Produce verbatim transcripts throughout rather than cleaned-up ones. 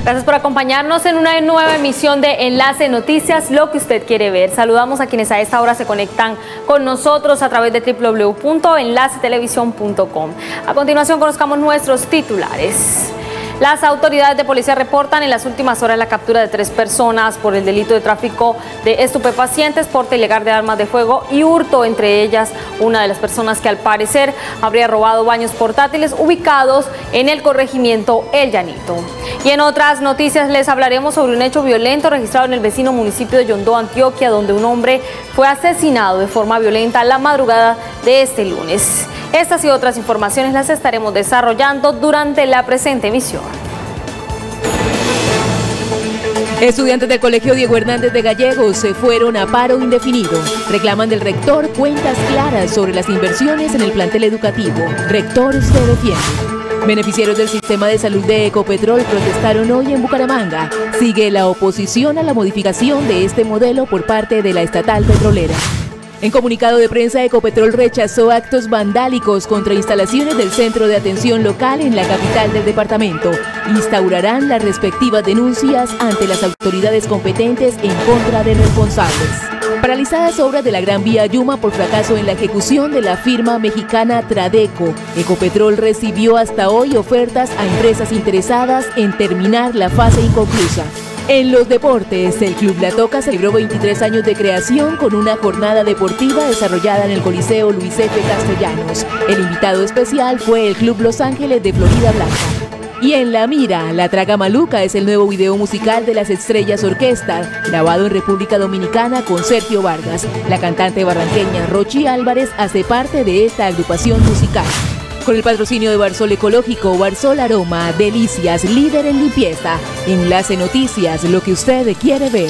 Gracias por acompañarnos en una nueva emisión de Enlace Noticias, lo que usted quiere ver. Saludamos a quienes a esta hora se conectan con nosotros a través de doble u doble u doble u punto enlace televisión punto com. A continuación conozcamos nuestros titulares. Las autoridades de policía reportan en las últimas horas la captura de tres personas por el delito de tráfico de estupefacientes, porte ilegal de armas de fuego y hurto, entre ellas una de las personas que al parecer habría robado baños portátiles ubicados en el corregimiento El Llanito. Y en otras noticias les hablaremos sobre un hecho violento registrado en el vecino municipio de Yondó, Antioquia, donde un hombre fue asesinado de forma violenta la madrugada de este lunes. Estas y otras informaciones las estaremos desarrollando durante la presente emisión. Estudiantes del Colegio Diego Hernández de Gallegos se fueron a paro indefinido. Reclaman del rector cuentas claras sobre las inversiones en el plantel educativo. Rector se defiende. Beneficiarios del sistema de salud de Ecopetrol protestaron hoy en Bucaramanga. Sigue la oposición a la modificación de este modelo por parte de la estatal petrolera. En comunicado de prensa, Ecopetrol rechazó actos vandálicos contra instalaciones del Centro de Atención Local en la capital del departamento. Instaurarán las respectivas denuncias ante las autoridades competentes en contra de responsables. Paralizadas obras de la Gran Vía Yuma por fracaso en la ejecución de la firma mexicana Tradeco. Ecopetrol recibió hasta hoy ofertas a empresas interesadas en terminar la fase inconclusa. En los deportes, el Club La Toca celebró veintitrés años de creación con una jornada deportiva desarrollada en el Coliseo Luis F. Castellanos. El invitado especial fue el Club Los Ángeles de Florida Blanca. Y en La Mira, La Traga Maluca es el nuevo video musical de las Estrellas Orquesta, grabado en República Dominicana con Sergio Vargas. La cantante barranqueña Rochi Álvarez hace parte de esta agrupación musical. Con el patrocinio de Barsol Ecológico, Barsol Aroma, Delicias, líder en limpieza. Enlace Noticias, lo que usted quiere ver.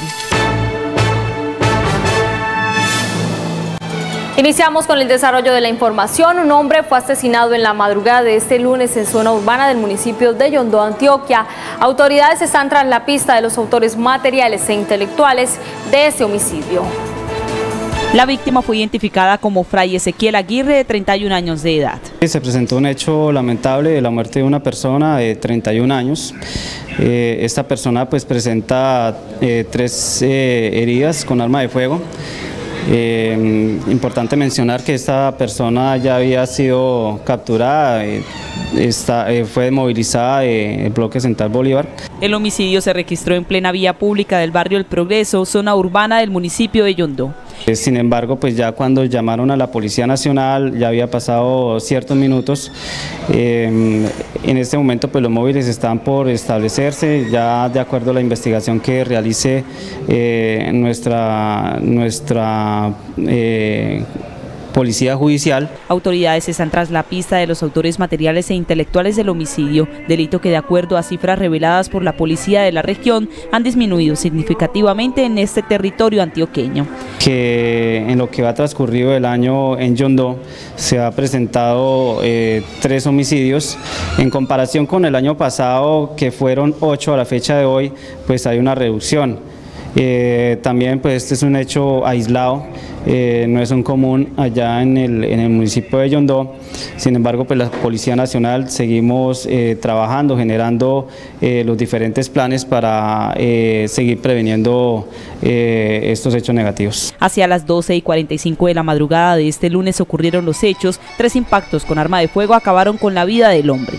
Iniciamos con el desarrollo de la información. Un hombre fue asesinado en la madrugada de este lunes en zona urbana del municipio de Yondó, Antioquia. Autoridades están tras la pista de los autores materiales e intelectuales de este homicidio. La víctima fue identificada como Fray Ezequiel Aguirre, de treinta y un años de edad. Se presentó un hecho lamentable de la muerte de una persona de treinta y un años. Eh, esta persona pues presenta eh, tres eh, heridas con arma de fuego. Eh, importante mencionar que esta persona ya había sido capturada, eh, esta, eh, fue movilizada del bloque Central Bolívar. El homicidio se registró en plena vía pública del barrio El Progreso, zona urbana del municipio de Yondó. Sin embargo, pues ya cuando llamaron a la Policía Nacional, ya había pasado ciertos minutos. Eh, en este momento pues los móviles están por establecerse, ya de acuerdo a la investigación que realice eh, nuestra, nuestra eh, Policía Judicial. Autoridades están tras la pista de los autores materiales e intelectuales del homicidio, delito que de acuerdo a cifras reveladas por la policía de la región han disminuido significativamente en este territorio antioqueño. Que en lo que va transcurrido el año en Yondó se ha presentado eh, tres homicidios, en comparación con el año pasado que fueron ocho a la fecha de hoy, pues hay una reducción. Eh, también pues este es un hecho aislado, eh, no es un común allá en el, en el municipio de Yondó. Sin embargo, pues la Policía Nacional seguimos eh, trabajando, generando eh, los diferentes planes para eh, seguir preveniendo eh, estos hechos negativos. Hacia las doce y cuarenta y cinco de la madrugada de este lunes ocurrieron los hechos. Tres impactos con arma de fuego acabaron con la vida del hombre.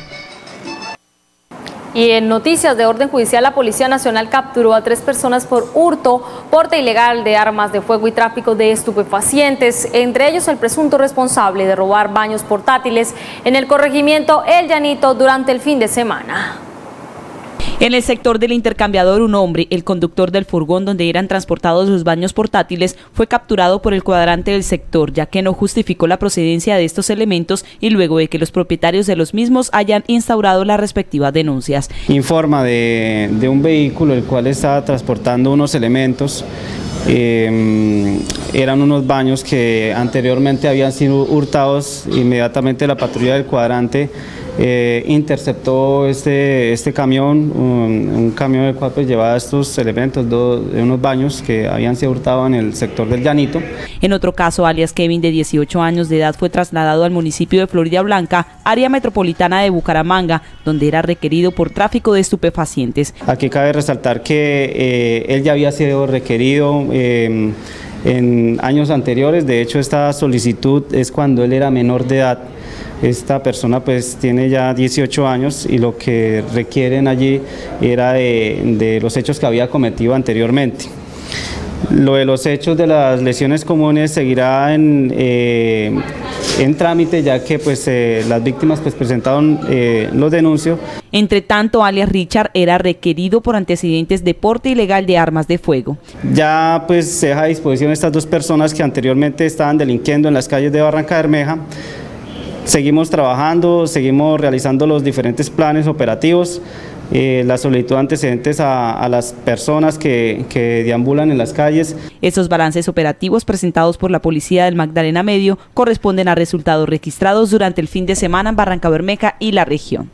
Y en noticias de orden judicial, la Policía Nacional capturó a tres personas por hurto, porte ilegal de armas de fuego y tráfico de estupefacientes, entre ellos el presunto responsable de robar baños portátiles en el corregimiento El Llanito durante el fin de semana. En el sector del intercambiador, un hombre, el conductor del furgón donde eran transportados los baños portátiles, fue capturado por el cuadrante del sector, ya que no justificó la procedencia de estos elementos y luego de que los propietarios de los mismos hayan instaurado las respectivas denuncias. Informa de, de un vehículo el cual estaba transportando unos elementos. Eh, eran unos baños que anteriormente habían sido hurtados. Inmediatamente la patrulla del cuadrante eh, interceptó este, este camión, un, un camión el cual pues llevaba estos elementos dos, de unos baños que habían sido hurtados en el sector del Llanito. En otro caso, alias Kevin, de dieciocho años de edad, fue trasladado al municipio de Florida Blanca, área metropolitana de Bucaramanga, donde era requerido por tráfico de estupefacientes. Aquí cabe resaltar que eh, él ya había sido requerido eh, en años anteriores. De hecho, esta solicitud es cuando él era menor de edad. Esta persona pues tiene ya dieciocho años y lo que requieren allí era de, de los hechos que había cometido anteriormente. Lo de los hechos de las lesiones comunes seguirá en, eh, en trámite, ya que pues, eh, las víctimas pues, presentaron eh, los denuncios. Entre tanto, alias Richard era requerido por antecedentes de porte ilegal de armas de fuego. Ya pues se deja a disposición estas dos personas que anteriormente estaban delinquiendo en las calles de Barranca Bermeja. Seguimos trabajando, seguimos realizando los diferentes planes operativos, eh, la solicitud de antecedentes a, a las personas que, que deambulan en las calles. Estos balances operativos presentados por la Policía del Magdalena Medio corresponden a resultados registrados durante el fin de semana en Barranca Bermeja y la región.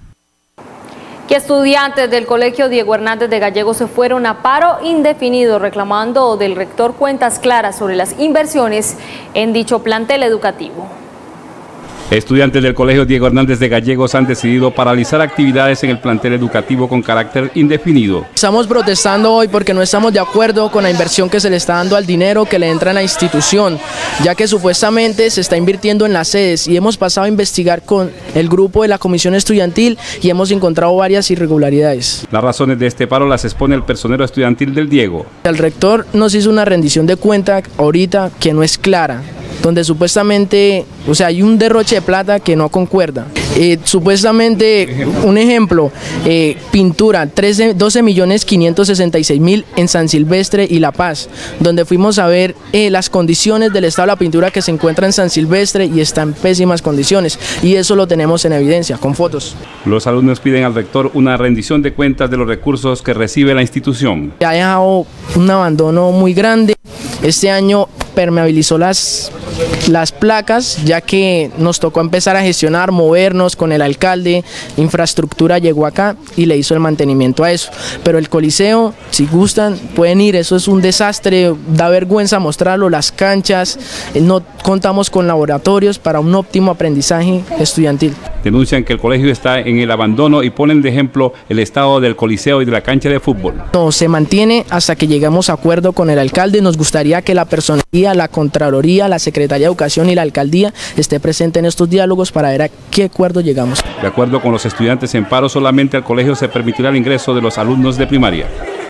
Que estudiantes del Colegio Diego Hernández de Gallegos se fueron a paro indefinido reclamando del rector cuentas claras sobre las inversiones en dicho plantel educativo. Estudiantes del Colegio Diego Hernández de Gallegos han decidido paralizar actividades en el plantel educativo con carácter indefinido. Estamos protestando hoy porque no estamos de acuerdo con la inversión que se le está dando al dinero que le entra en la institución, ya que supuestamente se está invirtiendo en las sedes y hemos pasado a investigar con el grupo de la comisión estudiantil y hemos encontrado varias irregularidades. Las razones de este paro las expone el personero estudiantil del Diego. El rector nos hizo una rendición de cuenta ahorita que no es clara, donde supuestamente, o sea, hay un derroche de plata que no concuerda. Eh, supuestamente, un ejemplo, eh, pintura, trece, doce millones quinientos sesenta y seis mil en San Silvestre y La Paz, donde fuimos a ver eh, las condiciones del estado de la pintura que se encuentra en San Silvestre y está en pésimas condiciones, y eso lo tenemos en evidencia, con fotos. Los alumnos piden al rector una rendición de cuentas de los recursos que recibe la institución. Ha dejado un abandono muy grande. Este año permeabilizó las, las placas, ya que nos tocó empezar a gestionar, movernos con el alcalde, infraestructura llegó acá y le hizo el mantenimiento a eso. Pero el Coliseo, si gustan, pueden ir, eso es un desastre, da vergüenza mostrarlo, las canchas, no contamos con laboratorios para un óptimo aprendizaje estudiantil. Denuncian que el colegio está en el abandono y ponen de ejemplo el estado del Coliseo y de la cancha de fútbol. No, se mantiene hasta que lleguemos a acuerdo con el alcalde. Nos gustaría que la personería, la Contraloría, la Secretaría de Educación y la Alcaldía esté presente en estos diálogos para ver a qué acuerdo llegamos. De acuerdo con los estudiantes en paro, solamente al colegio se permitirá el ingreso de los alumnos de primaria.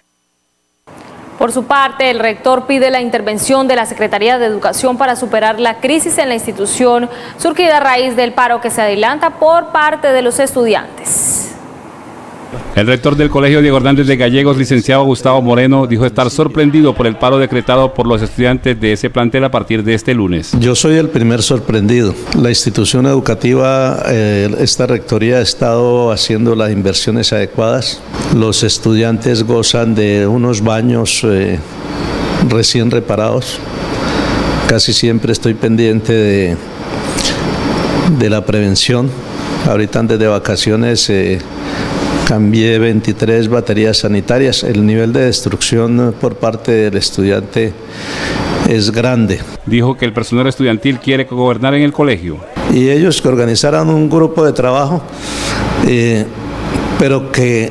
Por su parte, el rector pide la intervención de la Secretaría de Educación para superar la crisis en la institución surgida a raíz del paro que se adelanta por parte de los estudiantes. El rector del Colegio Diego Hernández de Gallegos, licenciado Gustavo Moreno, dijo estar sorprendido por el paro decretado por los estudiantes de ese plantel a partir de este lunes. Yo soy el primer sorprendido. La institución educativa, eh, esta rectoría ha estado haciendo las inversiones adecuadas. Los estudiantes gozan de unos baños eh, recién reparados. Casi siempre estoy pendiente de, de la prevención. Ahorita antes de vacaciones eh, cambié veintitrés baterías sanitarias. El nivel de destrucción por parte del estudiante es grande. Dijo que el personal estudiantil quiere gobernar en el colegio. Y ellos que organizaran un grupo de trabajo, eh, pero que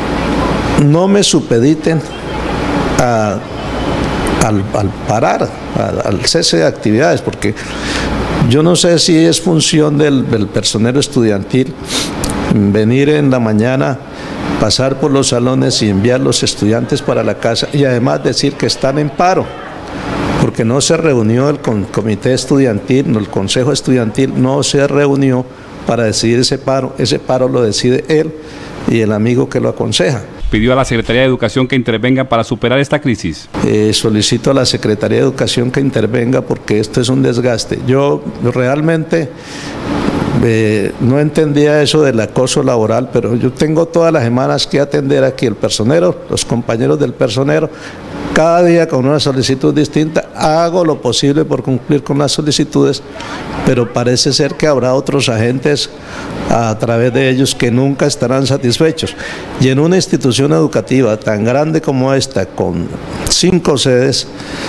no me supediten a, al, al parar, al, al cese de actividades, porque yo no sé si es función del, del personal estudiantil venir en la mañana, pasar por los salones y enviar los estudiantes para la casa y además decir que están en paro, porque no se reunió el comité estudiantil, no, el consejo estudiantil no se reunió para decidir ese paro. Ese paro lo decide él y el amigo que lo aconseja. Pidió a la Secretaría de Educación que intervenga para superar esta crisis. Eh, solicito a la Secretaría de Educación que intervenga porque esto es un desgaste. Yo realmente eh, no entendía eso del acoso laboral, pero yo tengo todas las semanas que atender aquí el personero, los compañeros del personero. cada día con una solicitud distinta. Hago lo posible por cumplir con las solicitudes, pero parece ser que habrá otros agentes a través de ellos que nunca estarán satisfechos. Y en una institución educativa tan grande como esta, con cinco sedes,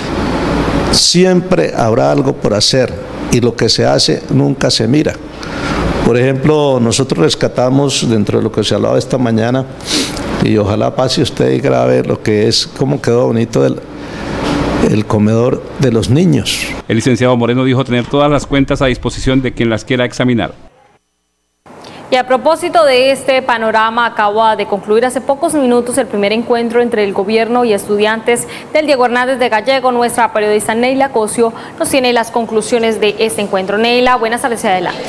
siempre habrá algo por hacer y lo que se hace nunca se mira. Por ejemplo, nosotros rescatamos dentro de lo que se hablaba esta mañana, y ojalá pase usted y grabe lo que es, cómo quedó bonito el, el comedor de los niños. El licenciado Moreno dijo tener todas las cuentas a disposición de quien las quiera examinar. Y a propósito de este panorama, acaba de concluir hace pocos minutos el primer encuentro entre el gobierno y estudiantes del Diego Hernández de Gallego. Nuestra periodista Neila Cosio nos tiene las conclusiones de este encuentro. Neila, buenas tardes y adelante.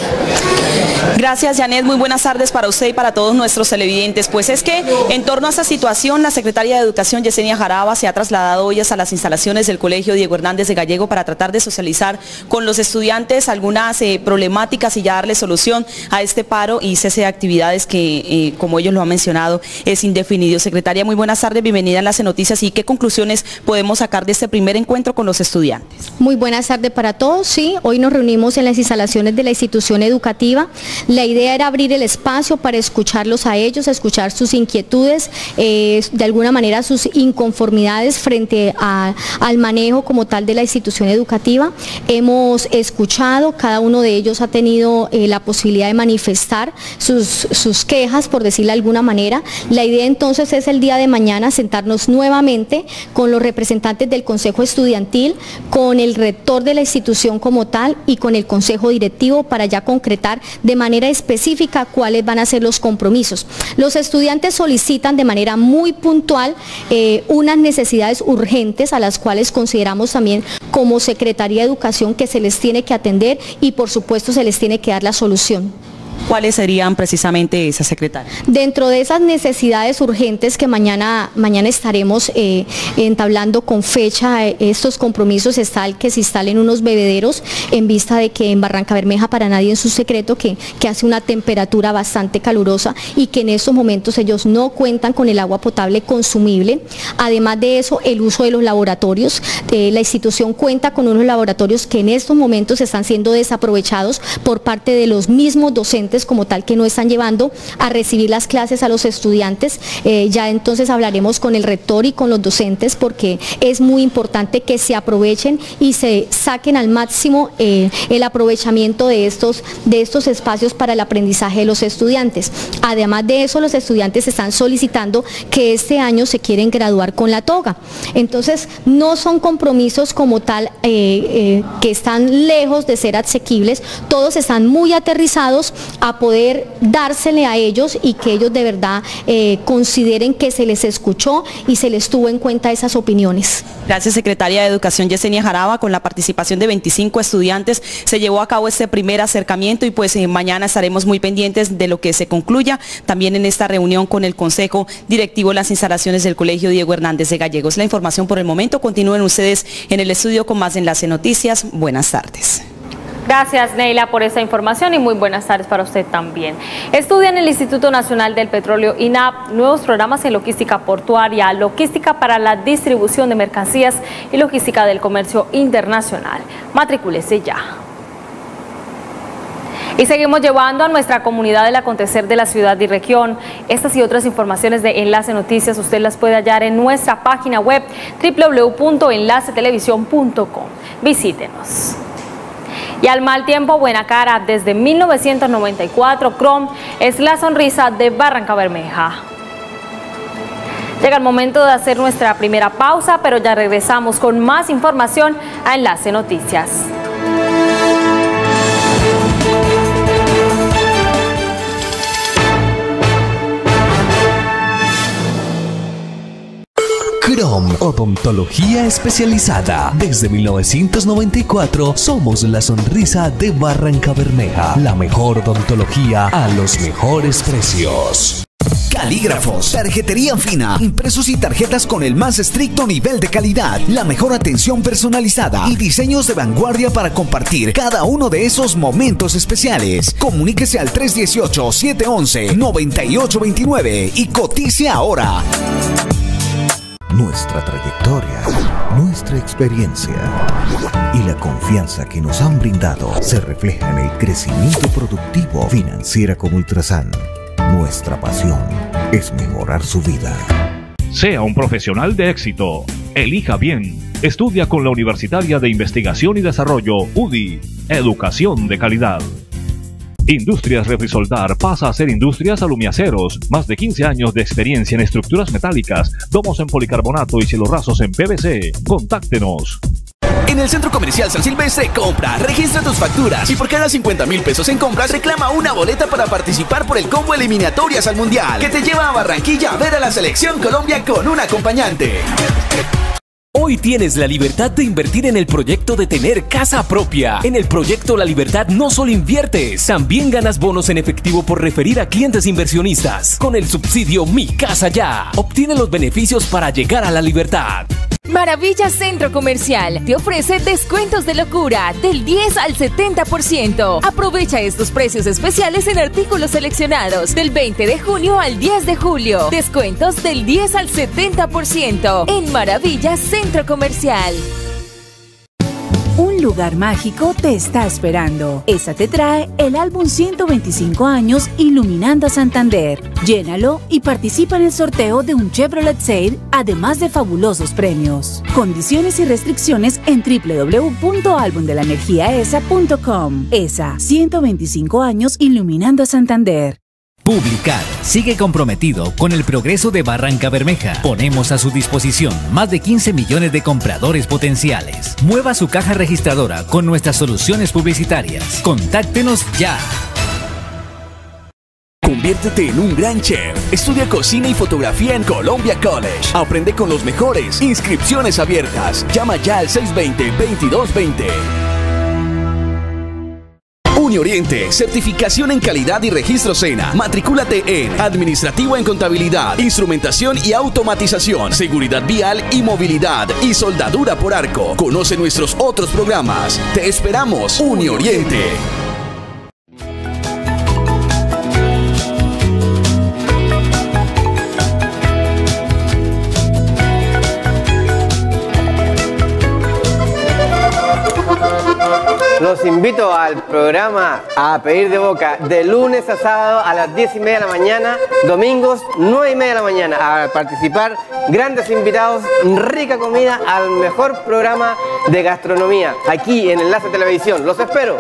Gracias, Janet. Muy buenas tardes para usted y para todos nuestros televidentes. Pues es que en torno a esta situación, la secretaria de Educación, Yesenia Jaraba, se ha trasladado hoy hasta las instalaciones del Colegio Diego Hernández de Gallego para tratar de socializar con los estudiantes algunas eh, problemáticas y ya darle solución a este paro y cese de actividades que, eh, como ellos lo han mencionado, es indefinido. Secretaria, muy buenas tardes, bienvenida a Enlace Noticias. ¿Y qué conclusiones podemos sacar de este primer encuentro con los estudiantes? Muy buenas tardes para todos. Sí, hoy nos reunimos en las instalaciones de la institución educativa. La idea era abrir el espacio para escucharlos a ellos, escuchar sus inquietudes, eh, de alguna manera sus inconformidades frente a, al manejo como tal de la institución educativa. Hemos escuchado, cada uno de ellos ha tenido eh, la posibilidad de manifestar sus, sus quejas, por decirlo de alguna manera. La idea entonces es el día de mañana sentarnos nuevamente con los representantes del Consejo Estudiantil, con el rector de la institución como tal y con el Consejo Directivo para ya concretar de manera específica cuáles van a ser los compromisos. Los estudiantes solicitan de manera muy puntual eh, unas necesidades urgentes a las cuales consideramos también como Secretaría de Educación que se les tiene que atender y por supuesto se les tiene que dar la solución. ¿Cuáles serían precisamente esas, secretaria? Dentro de esas necesidades urgentes que mañana, mañana estaremos eh, entablando con fecha, eh, estos compromisos está el que se instalen unos bebederos en vista de que en Barrancabermeja, para nadie es un secreto, que, que hace una temperatura bastante calurosa y que en estos momentos ellos no cuentan con el agua potable consumible. Además de eso, el uso de los laboratorios. Eh, la institución cuenta con unos laboratorios que en estos momentos están siendo desaprovechados por parte de los mismos docentes como tal que no están llevando a recibir las clases a los estudiantes. Eh, ya entonces hablaremos con el rector y con los docentes porque es muy importante que se aprovechen y se saquen al máximo eh, el aprovechamiento de estos, de estos espacios para el aprendizaje de los estudiantes. Además de eso, los estudiantes están solicitando que este año se quieren graduar con la toga. Entonces, no son compromisos como tal eh, eh, que están lejos de ser asequibles, todos están muy aterrizados a poder dársele a ellos y que ellos de verdad eh, consideren que se les escuchó y se les tuvo en cuenta esas opiniones. Gracias, secretaria de Educación Yesenia Jaraba. Con la participación de veinticinco estudiantes se llevó a cabo este primer acercamiento y pues eh, mañana estaremos muy pendientes de lo que se concluya también en esta reunión con el Consejo Directivo de las instalaciones del Colegio Diego Hernández de Gallegos. La información por el momento. Continúen ustedes en el estudio con más Enlace Noticias. Buenas tardes. Gracias, Neila, por esta información y muy buenas tardes para usted también. Estudia en el Instituto Nacional del Petróleo I N A P nuevos programas en logística portuaria, logística para la distribución de mercancías y logística del comercio internacional. Matricúlese ya. Y seguimos llevando a nuestra comunidad el acontecer de la ciudad y región. Estas y otras informaciones de Enlace Noticias usted las puede hallar en nuestra página web doble u doble u doble u punto enlace televisión punto com. Visítenos. Y al mal tiempo, buena cara. Desde mil novecientos noventa y cuatro, Chrome es la sonrisa de Barrancabermeja. Llega el momento de hacer nuestra primera pausa, pero ya regresamos con más información a Enlace Noticias. Chrome, odontología especializada. Desde mil novecientos noventa y cuatro somos la sonrisa de Barrancabermeja. La mejor odontología a los mejores precios. Calígrafos, tarjetería fina, impresos y tarjetas con el más estricto nivel de calidad, la mejor atención personalizada y diseños de vanguardia para compartir cada uno de esos momentos especiales. Comuníquese al tres uno ocho, siete uno uno, nueve ocho dos nueve y cotice ahora. nuestra trayectoria, nuestra experiencia y la confianza que nos han brindado se refleja en el crecimiento productivo. Financiera como Ultrasan. Nuestra pasión es mejorar su vida. Sea un profesional de éxito. Elija bien. Estudia con la Universitaria de Investigación y Desarrollo, U D I. Educación de calidad. Industrias Refrisoldar pasa a ser Industrias Alumiaceros. Más de quince años de experiencia en estructuras metálicas, domos en policarbonato y cielorrazos en P V C. Contáctenos. En el Centro Comercial San Silvestre, compra, registra tus facturas y por cada cincuenta mil pesos en compras reclama una boleta para participar por el combo eliminatorias al Mundial, que te lleva a Barranquilla a ver a la Selección Colombia con un acompañante. Hoy tienes la libertad de invertir en el proyecto de tener casa propia. En el proyecto La Libertad no solo inviertes, también ganas bonos en efectivo por referir a clientes inversionistas. Con el subsidio Mi Casa Ya, obtiene los beneficios para llegar a la libertad. Maravilla Centro Comercial te ofrece descuentos de locura del diez al setenta por ciento. Aprovecha estos precios especiales en artículos seleccionados del veinte de junio al diez de julio. Descuentos del diez al setenta por ciento en Maravilla Centro Comercial. Un lugar mágico te está esperando. ESA te trae el álbum ciento veinticinco años Iluminando a Santander. Llénalo y participa en el sorteo de un Chevrolet Sail, además de fabulosos premios. Condiciones y restricciones en doble u doble u doble u punto álbum de la energía e s a punto com. ESA, ciento veinticinco años Iluminando a Santander. Publicar sigue comprometido con el progreso de Barranca Bermeja. Ponemos a su disposición más de quince millones de compradores potenciales. Mueva su caja registradora con nuestras soluciones publicitarias. Contáctenos ya. Conviértete en un gran chef. Estudia cocina y fotografía en Columbia College. Aprende con los mejores. Inscripciones abiertas. Llama ya al seis dos cero, veintidós veinte. Unioriente, certificación en calidad y registro SENA. Matricúlate en Administrativo en Contabilidad, Instrumentación y Automatización, Seguridad Vial y Movilidad y Soldadura por Arco. Conoce nuestros otros programas. Te esperamos, Unioriente. Los invito al programa A Pedir de Boca de lunes a sábado a las diez y media de la mañana, domingos nueve y media de la mañana, a participar grandes invitados, rica comida, al mejor programa de gastronomía aquí en Enlace Televisión. Los espero.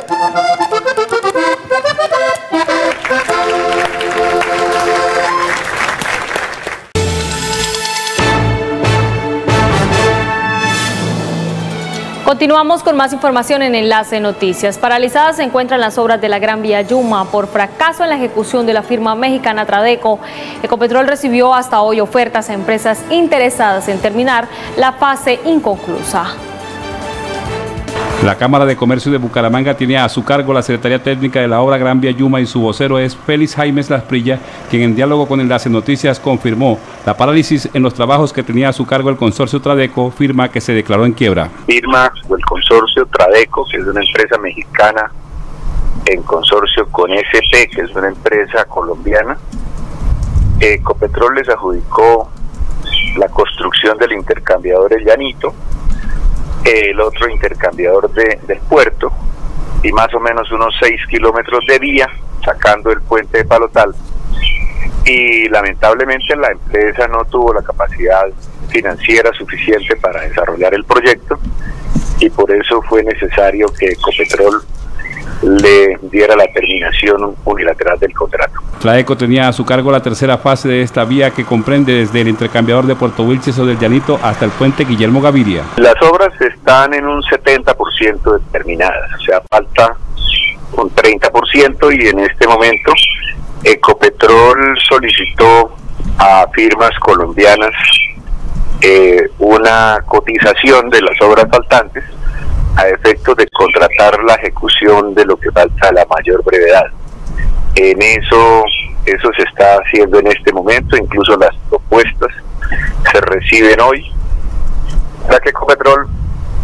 Continuamos con más información en Enlace Noticias. Paralizadas se encuentran las obras de la Gran Vía Yuma por fracaso en la ejecución de la firma mexicana Tradeco. Ecopetrol recibió hasta hoy ofertas a empresas interesadas en terminar la fase inconclusa. La Cámara de Comercio de Bucaramanga tiene a su cargo la Secretaría Técnica de la obra Gran Vía Yuma y su vocero es Félix Jaimes Lasprilla, quien en diálogo con Enlace Noticias confirmó la parálisis en los trabajos que tenía a su cargo el consorcio Tradeco, firma que se declaró en quiebra. Firma o el consorcio Tradeco, que es una empresa mexicana, en consorcio con S P, que es una empresa colombiana. Ecopetrol les adjudicó la construcción del intercambiador El Llanito, el otro intercambiador de, del puerto y más o menos unos seis kilómetros de vía sacando el puente de Palotal, y lamentablemente la empresa no tuvo la capacidad financiera suficiente para desarrollar el proyecto y por eso fue necesario que Ecopetrol le diera la terminación unilateral del contrato. Tradeco tenía a su cargo la tercera fase de esta vía que comprende desde el intercambiador de Puerto Wilches o del Llanito hasta el puente Guillermo Gaviria. Las obras están en un setenta por ciento terminadas, o sea, falta un treinta por ciento y en este momento Ecopetrol solicitó a firmas colombianas eh, una cotización de las obras faltantes a efectos de contratar la ejecución de lo que falta a la mayor brevedad. En eso, eso se está haciendo en este momento, incluso las propuestas se reciben hoy, ya que Ecopetrol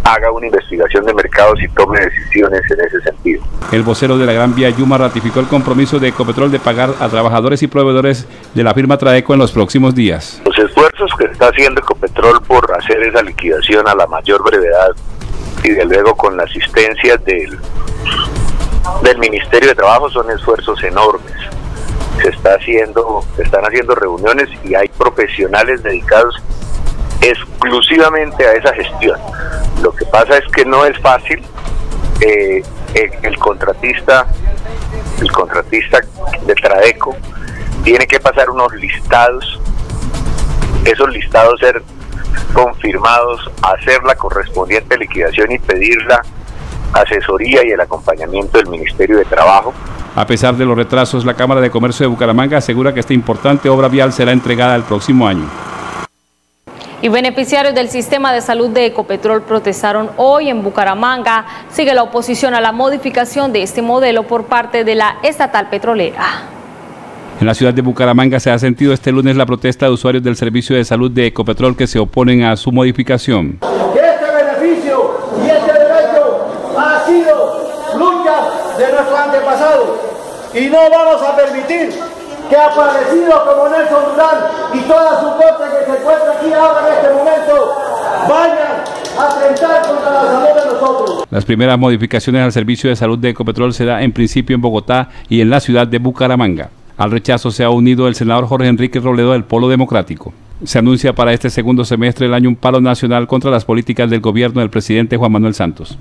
haga una investigación de mercados y tome decisiones en ese sentido. El vocero de la Gran Vía Yuma ratificó el compromiso de Ecopetrol de pagar a trabajadores y proveedores de la firma Tradeco en los próximos días. Los esfuerzos que está haciendo Ecopetrol por hacer esa liquidación a la mayor brevedad y de luego con la asistencia del, del Ministerio de Trabajo son esfuerzos enormes. Se está haciendo, se están haciendo reuniones y hay profesionales dedicados exclusivamente a esa gestión. Lo que pasa es que no es fácil. Eh, el, el contratista, el contratista de Tradeco tiene que pasar unos listados, esos listados ser confirmados, hacer la correspondiente liquidación y pedir la asesoría y el acompañamiento del Ministerio de Trabajo. A pesar de los retrasos, la Cámara de Comercio de Bucaramanga asegura que esta importante obra vial será entregada el próximo año. Y beneficiarios del sistema de salud de Ecopetrol protestaron hoy en Bucaramanga. Sigue la oposición a la modificación de este modelo por parte de la estatal petrolera. En la ciudad de Bucaramanga se ha sentido este lunes la protesta de usuarios del servicio de salud de Ecopetrol que se oponen a su modificación. Este beneficio y este derecho ha sido lucha de nuestros antepasados y no vamos a permitir que aparecidos como Nelson Durán y toda su corte que se encuentra aquí ahora en este momento vayan a atentar contra la salud de nosotros. Las primeras modificaciones al servicio de salud de Ecopetrol se da en principio en Bogotá y en la ciudad de Bucaramanga. Al rechazo se ha unido el senador Jorge Enrique Robledo del Polo Democrático. Se anuncia para este segundo semestre del año un paro nacional contra las políticas del gobierno del presidente Juan Manuel Santos.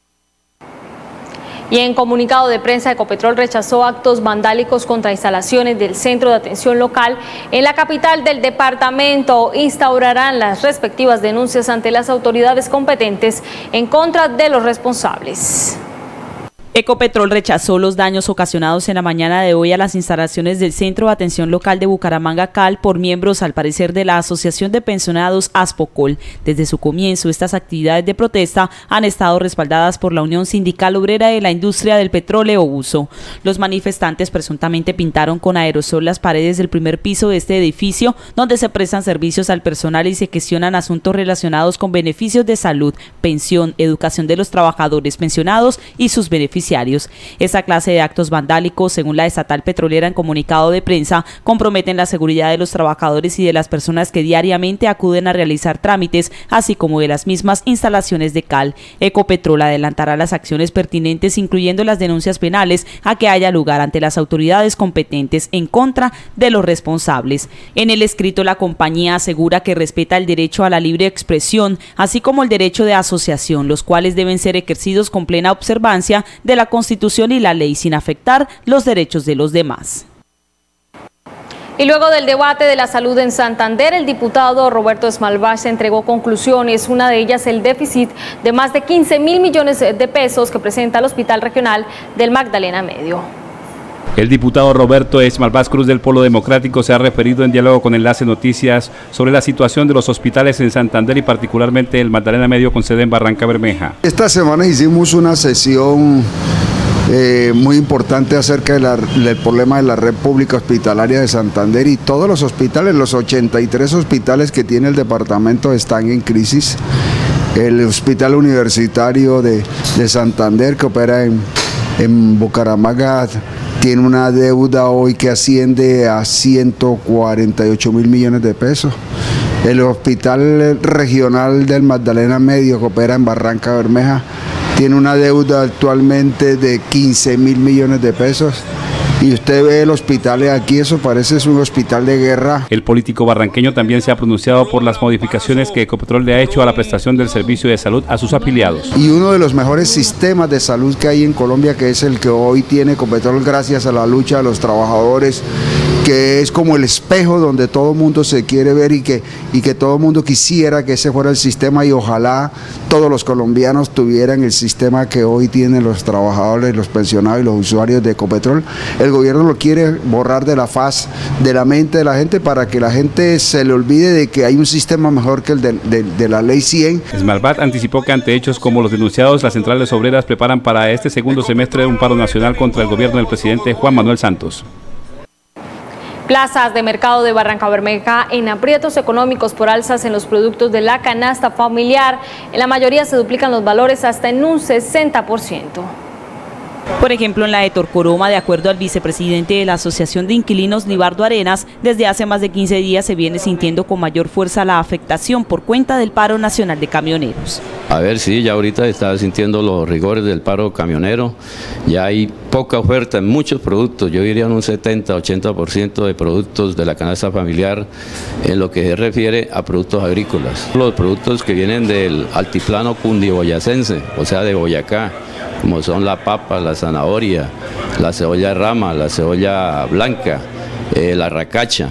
Y en comunicado de prensa, Ecopetrol rechazó actos vandálicos contra instalaciones del Centro de Atención Local en la capital del departamento. Instaurarán las respectivas denuncias ante las autoridades competentes en contra de los responsables. Ecopetrol rechazó los daños ocasionados en la mañana de hoy a las instalaciones del Centro de Atención Local de Bucaramanga Cal por miembros, al parecer, de la Asociación de Pensionados Aspocol. Desde su comienzo, estas actividades de protesta han estado respaldadas por la Unión Sindical Obrera de la Industria del Petróleo Uso. Los manifestantes presuntamente pintaron con aerosol las paredes del primer piso de este edificio, donde se prestan servicios al personal y se gestionan asuntos relacionados con beneficios de salud, pensión, educación de los trabajadores pensionados y sus beneficios. Esta clase de actos vandálicos, según la estatal petrolera en comunicado de prensa, comprometen la seguridad de los trabajadores y de las personas que diariamente acuden a realizar trámites, así como de las mismas instalaciones de Cal. Ecopetrol adelantará las acciones pertinentes, incluyendo las denuncias penales, a que haya lugar ante las autoridades competentes en contra de los responsables. En el escrito, la compañía asegura que respeta el derecho a la libre expresión, así como el derecho de asociación, los cuales deben ser ejercidos con plena observancia de de la Constitución y la ley sin afectar los derechos de los demás. Y luego del debate de la salud en Santander, el diputado Roberto Smalbach entregó conclusiones, una de ellas el déficit de más de quince mil millones de pesos que presenta el Hospital Regional del Magdalena Medio. El diputado Roberto Smalbach Cruz del Polo Democrático se ha referido en diálogo con Enlace Noticias sobre la situación de los hospitales en Santander y particularmente el Magdalena Medio con sede en Barranca Bermeja. Esta semana hicimos una sesión eh, muy importante acerca de la, del problema de la red pública hospitalaria de Santander, y todos los hospitales, los ochenta y tres hospitales que tiene el departamento están en crisis. El hospital universitario de, de Santander, que opera en, en Bucaramanga, tiene una deuda hoy que asciende a ciento cuarenta y ocho mil millones de pesos. El Hospital Regional del Magdalena Medio, que opera en Barranca Bermeja, tiene una deuda actualmente de quince mil millones de pesos. Y usted ve el hospital aquí, eso parece es un hospital de guerra. El político barranqueño también se ha pronunciado por las modificaciones que Ecopetrol le ha hecho a la prestación del servicio de salud a sus afiliados. Y uno de los mejores sistemas de salud que hay en Colombia, que es el que hoy tiene Ecopetrol gracias a la lucha de los trabajadores, que es como el espejo donde todo el mundo se quiere ver y que, y que todo el mundo quisiera que ese fuera el sistema, y ojalá todos los colombianos tuvieran el sistema que hoy tienen los trabajadores, los pensionados y los usuarios de Ecopetrol. El gobierno lo quiere borrar de la faz, de la mente de la gente, para que la gente se le olvide de que hay un sistema mejor que el de, de, de la ley cien. Smalbach anticipó que ante hechos como los denunciados, las centrales obreras preparan para este segundo semestre un paro nacional contra el gobierno del presidente Juan Manuel Santos. Plazas de mercado de Barrancabermeja en aprietos económicos por alzas en los productos de la canasta familiar. En la mayoría se duplican los valores hasta en un sesenta por ciento. Por ejemplo, en la de Torcoroma, de acuerdo al vicepresidente de la Asociación de Inquilinos, Libardo Arenas, desde hace más de quince días se viene sintiendo con mayor fuerza la afectación por cuenta del paro nacional de camioneros. A ver, sí, ya ahorita está sintiendo los rigores del paro camionero, ya hay poca oferta en muchos productos, yo diría un setenta, ochenta por ciento de productos de la canasta familiar en lo que se refiere a productos agrícolas. Los productos que vienen del altiplano cundiboyacense, o sea de Boyacá, como son la papa, la zanahoria, la cebolla rama, la cebolla blanca, eh, la racacha,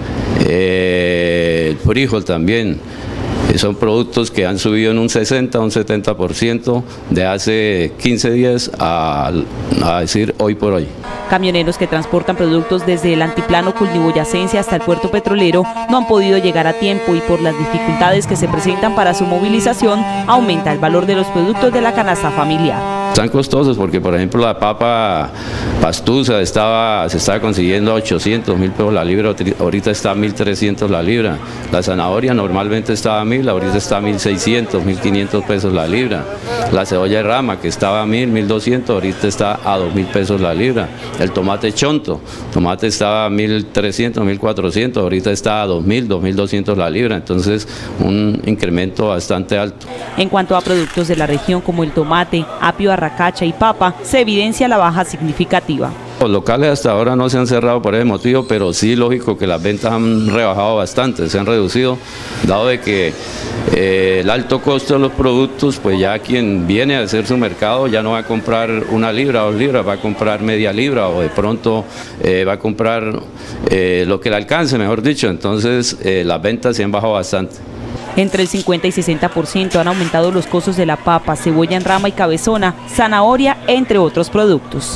eh, el frijol también. Son productos que han subido en un sesenta, un setenta por ciento de hace quince días a, a decir hoy por hoy. Camioneros que transportan productos desde el antiplano cundiboyacense hasta el puerto petrolero no han podido llegar a tiempo y por las dificultades que se presentan para su movilización aumenta el valor de los productos de la canasta familiar. Están costosos porque, por ejemplo, la papa pastusa estaba, se estaba consiguiendo a ochocientos mil pesos la libra, ahorita está a mil trescientos la libra. La zanahoria normalmente estaba a mil, ahorita está a mil seiscientos, mil quinientos pesos la libra. La cebolla de rama, que estaba a mil, mil doscientos, ahorita está a dos mil pesos la libra. El tomate chonto, tomate estaba a mil trescientos, mil cuatrocientos, ahorita está a dos mil, dos mil doscientos la libra, entonces un incremento bastante alto. En cuanto a productos de la región como el tomate, apio, arracacha y papa, se evidencia la baja significativa. Los locales hasta ahora no se han cerrado por ese motivo, pero sí lógico que las ventas han rebajado bastante, se han reducido, dado de que eh, el alto costo de los productos, pues ya quien viene a hacer su mercado ya no va a comprar una libra o dos libras, va a comprar media libra o de pronto eh, va a comprar eh, lo que le alcance, mejor dicho, entonces eh, las ventas se han bajado bastante. Entre el cincuenta y sesenta por ciento han aumentado los costos de la papa, cebolla en rama y cabezona, zanahoria, entre otros productos.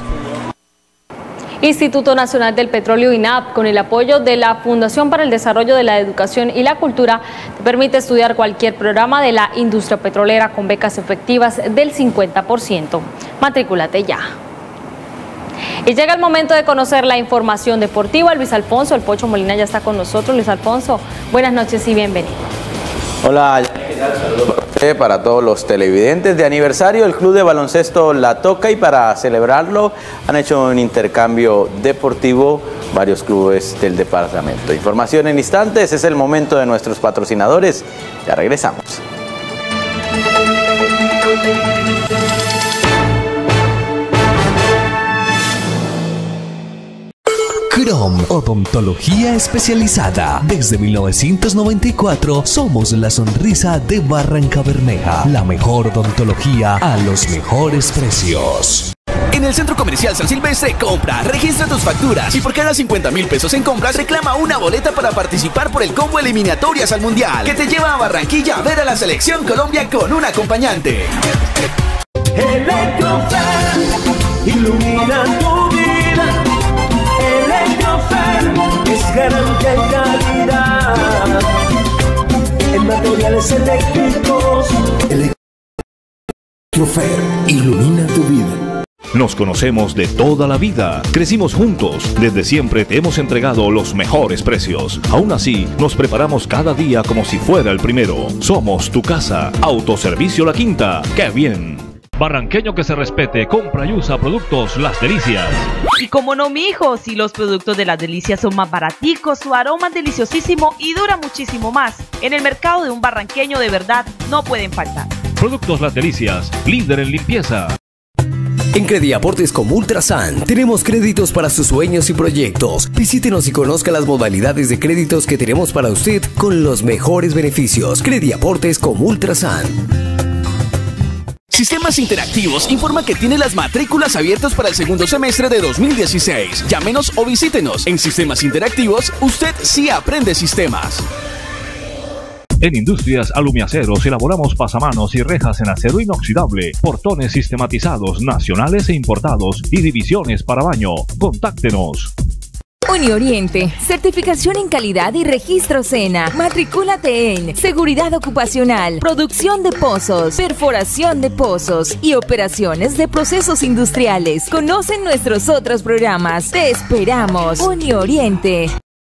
Instituto Nacional del Petróleo I N A P, con el apoyo de la Fundación para el Desarrollo de la Educación y la Cultura, te permite estudiar cualquier programa de la industria petrolera con becas efectivas del cincuenta por ciento. Matrículate ya. Y llega el momento de conocer la información deportiva. Luis Alfonso, el Pocho Molina ya está con nosotros. Luis Alfonso, buenas noches y bienvenido. Hola, saludos para usted, para todos los televidentes. De aniversario, el Club de Baloncesto La Toca, y para celebrarlo han hecho un intercambio deportivo varios clubes del departamento. Información en instantes, es el momento de nuestros patrocinadores. Ya regresamos. Crom Odontología Especializada. Desde mil novecientos noventa y cuatro somos la sonrisa de Barrancabermeja. La mejor odontología a los mejores precios. En el Centro Comercial San Silvestre, compra, registra tus facturas y por cada cincuenta mil pesos en compras reclama una boleta para participar por el combo eliminatorias al Mundial, que te lleva a Barranquilla a ver a la Selección Colombia con un acompañante. Electrofer, ilumina tu vida. Electrofer es garantía y calidad en materiales eléctricos. Electrofer, ilumina tu vida. Nos conocemos de toda la vida, crecimos juntos, desde siempre te hemos entregado los mejores precios. Aún así, nos preparamos cada día como si fuera el primero. Somos tu casa. Autoservicio La Quinta. ¡Qué bien! Barranqueño que se respete, compra y usa productos Las Delicias. Y como no, mijo, si los productos de Las Delicias son más baraticos, su aroma es deliciosísimo y dura muchísimo más. En el mercado de un barranqueño de verdad no pueden faltar. Productos Las Delicias, líder en limpieza. En Crediaportes como Ultrasan tenemos créditos para sus sueños y proyectos. Visítenos y conozca las modalidades de créditos que tenemos para usted con los mejores beneficios. Crediaportes como Ultrasan. Sistemas Interactivos informa que tiene las matrículas abiertas para el segundo semestre de dos mil dieciséis. Llámenos o visítenos. En Sistemas Interactivos, usted sí aprende sistemas. En Industrias Alumiaceros elaboramos pasamanos y rejas en acero inoxidable, portones sistematizados nacionales e importados y divisiones para baño. Contáctenos. Unioriente, certificación en calidad y registro SENA. Matricúlate en seguridad ocupacional, producción de pozos, perforación de pozos y operaciones de procesos industriales. Conocen nuestros otros programas. Te esperamos. Unioriente.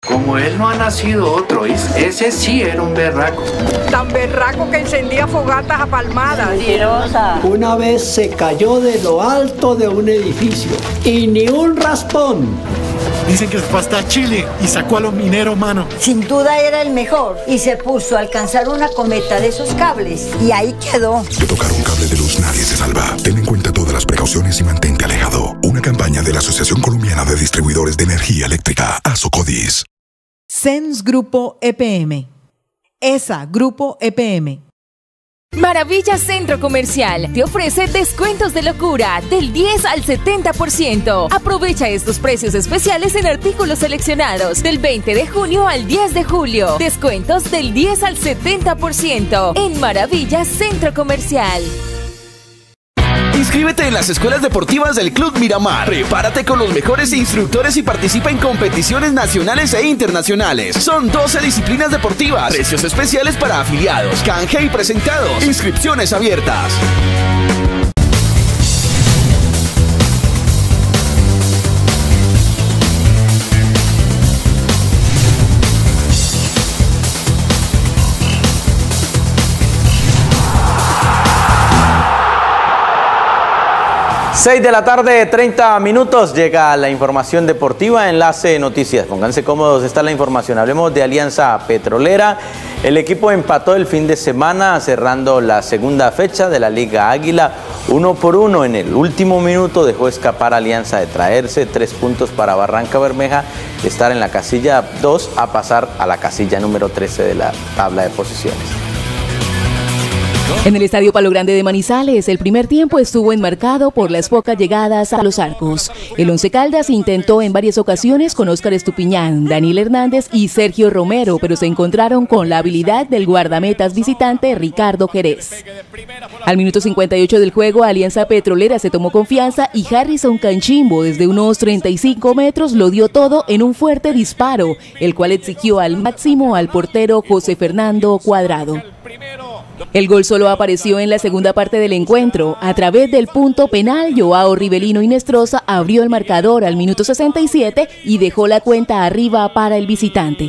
Como él no ha nacido otro, ese sí era un berraco. Tan berraco que encendía fogatas a palmadas. Mentirosa. Una vez se cayó de lo alto de un edificio y ni un raspón. Dicen que fue hasta Chile y sacó a los mineros, mano. Sin duda era el mejor y se puso a alcanzar una cometa de esos cables y ahí quedó. De tocar un cable de luz nadie se salva. Ten en cuenta todas las precauciones y mantente alejado. Una campaña de la Asociación Colombiana de Distribuidores de Energía Eléctrica, ASOCODIS. Sens Grupo E P M. E S A Grupo E P M. Maravilla Centro Comercial te ofrece descuentos de locura del diez al setenta por ciento. Aprovecha estos precios especiales en artículos seleccionados del veinte de junio al diez de julio. Descuentos del diez al setenta por ciento en Maravilla Centro Comercial. Inscríbete en las escuelas deportivas del Club Miramar. Prepárate con los mejores instructores y participa en competiciones nacionales e internacionales. Son doce disciplinas deportivas, precios especiales para afiliados, canje y presentados, inscripciones abiertas. seis de la tarde, treinta minutos, llega la información deportiva, Enlace Noticias. Pónganse cómodos, está la información. Hablemos de Alianza Petrolera. El equipo empató el fin de semana, cerrando la segunda fecha de la Liga Águila. Uno por uno en el último minuto dejó escapar a Alianza de traerse tres puntos para Barranca Bermeja, de estar en la casilla dos a pasar a la casilla número trece de la tabla de posiciones. En el Estadio Palo Grande de Manizales, el primer tiempo estuvo enmarcado por las pocas llegadas a los arcos. El Once Caldas intentó en varias ocasiones con Óscar Estupiñán, Daniel Hernández y Sergio Romero, pero se encontraron con la habilidad del guardametas visitante Ricardo Jerez. Al minuto cincuenta y ocho del juego, Alianza Petrolera se tomó confianza y Harrison Canchimbo, desde unos treinta y cinco metros, lo dio todo en un fuerte disparo, el cual exigió al máximo al portero José Fernando Cuadrado. El gol solo apareció en la segunda parte del encuentro. A través del punto penal, Joao Rivelino Inestrosa abrió el marcador al minuto sesenta y siete y dejó la cuenta arriba para el visitante.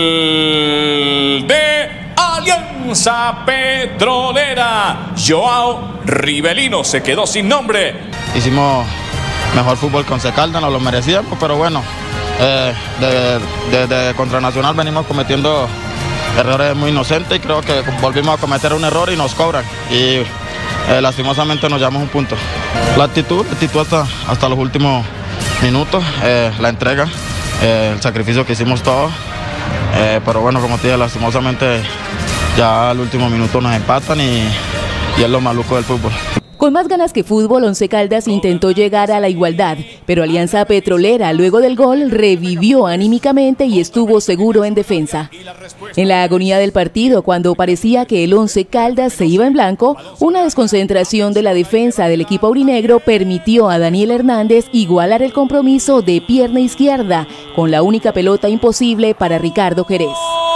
De Alianza Petrolera, Joao Rivelino se quedó sin nombre. Hicimos mejor fútbol con Once Caldas, nos lo merecíamos, pero bueno, eh, desde de, de contra Nacional venimos cometiendo errores muy inocentes y creo que volvimos a cometer un error y nos cobran y eh, lastimosamente nos llevamos un punto. La actitud, la actitud hasta, hasta los últimos minutos, eh, la entrega, eh, el sacrificio que hicimos todos, eh, pero bueno, como te dije, lastimosamente ya al último minuto nos empatan y, y es lo maluco del fútbol. Con más ganas que fútbol, Once Caldas intentó llegar a la igualdad, pero Alianza Petrolera, luego del gol, revivió anímicamente y estuvo seguro en defensa. En la agonía del partido, cuando parecía que el Once Caldas se iba en blanco, una desconcentración de la defensa del equipo aurinegro permitió a Daniel Hernández igualar el compromiso de pierna izquierda, con la única pelota imposible para Ricardo Jerez.